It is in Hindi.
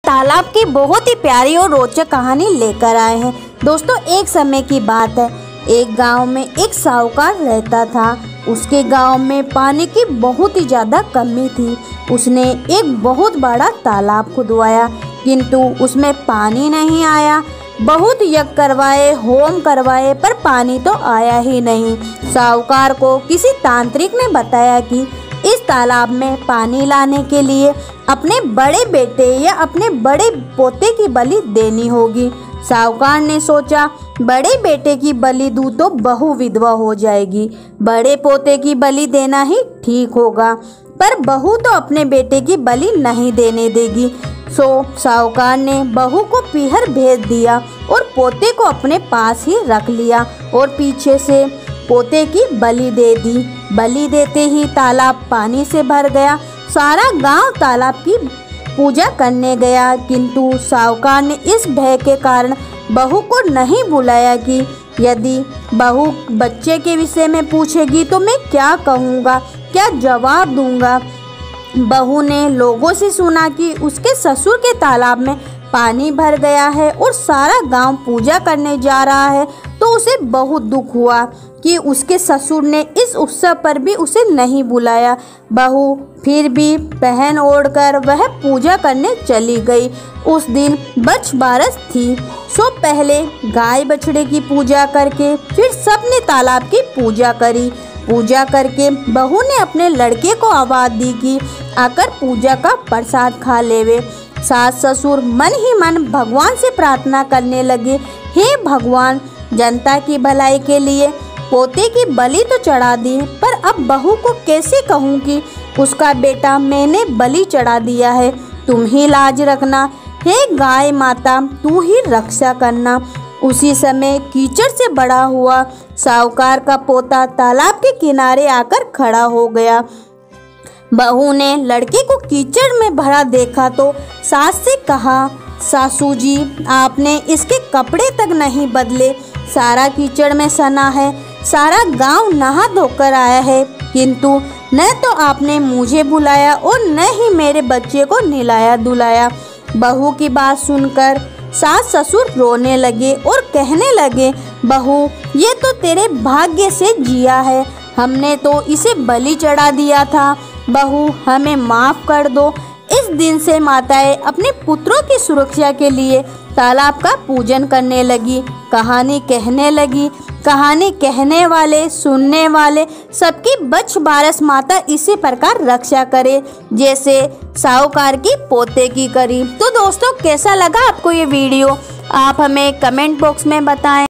तालाब की बहुत ही प्यारी और रोचक कहानी लेकर आए हैं। दोस्तों, एक समय की बात है, एक गांव में एक साहूकार रहता था। उसके गांव में पानी की बहुत ही ज़्यादा कमी थी। उसने एक बहुत बड़ा तालाब खुदवाया, किंतु उसमें पानी नहीं आया। बहुत यज्ञ करवाए, होम करवाए, पर पानी तो आया ही नहीं। साहूकार को किसी तांत्रिक ने बताया कि इस तालाब में पानी लाने के लिए अपने बड़े बेटे या अपने बड़े पोते की बलि देनी होगी। साहूकार ने सोचा, बड़े बेटे की बलि दूं तो बहू विधवा हो जाएगी, बड़े पोते की बलि देना ही ठीक होगा। पर बहू तो अपने बेटे की बलि नहीं देने देगी। सो साहूकार ने बहू को पीहर भेज दिया और पोते को अपने पास ही रख लिया और पीछे से पोते की बलि दे दी। बलि देते ही तालाब पानी से भर गया। सारा गांव तालाब की पूजा करने गया, किंतु साहूकार ने इस भय के कारण बहू को नहीं बुलाया कि यदि बहू बच्चे के विषय में पूछेगी तो मैं क्या कहूँगा, क्या जवाब दूंगा। बहू ने लोगों से सुना कि उसके ससुर के तालाब में पानी भर गया है और सारा गांव पूजा करने जा रहा है, तो उसे बहुत दुख हुआ कि उसके ससुर ने इस उत्सव पर भी उसे नहीं बुलाया। बहू फिर भी पहन ओढ़कर वह पूजा करने चली गई। उस दिन बछ बारस थी। सो पहले गाय बछड़े की पूजा करके फिर सबने तालाब की पूजा करी। पूजा करके बहू ने अपने लड़के को आवाज़ दी कि आकर पूजा का प्रसाद खा लेवे। सास ससुर मन ही मन भगवान से प्रार्थना करने लगे, हे भगवान, जनता की भलाई के लिए पोते की बलि तो चढ़ा दी, पर अब बहू को कैसे कहूँ कि उसका बेटा मैंने बलि चढ़ा दिया है। तुम ही लाज रखना, हे गाय माता, तू ही रक्षा करना। उसी समय कीचड़ से बड़ा हुआ साहूकार का पोता तालाब के किनारे आकर खड़ा हो गया। बहू ने लड़के को कीचड़ में भरा देखा तो सास से कहा, सासू जी, आपने इसके कपड़े तक नहीं बदले, सारा कीचड़ में सना है, सारा गांव नहा धोकर आया है, किंतु न तो आपने मुझे बुलाया और न ही मेरे बच्चे को नहलाया धुलाया। बहू की बात सुनकर सास ससुर रोने लगे और कहने लगे, बहू, ये तो तेरे भाग्य से जिया है, हमने तो इसे बलि चढ़ा दिया था। बहू, हमें माफ़ कर दो। इस दिन से माताएं अपने पुत्रों की सुरक्षा के लिए तालाब का पूजन करने लगी, कहानी कहने लगी। कहानी कहने वाले, सुनने वाले सबकी बछ बारस माता इसी प्रकार रक्षा करे जैसे साहूकार की पोते की करी। तो दोस्तों, कैसा लगा आपको ये वीडियो, आप हमें कमेंट बॉक्स में बताएं।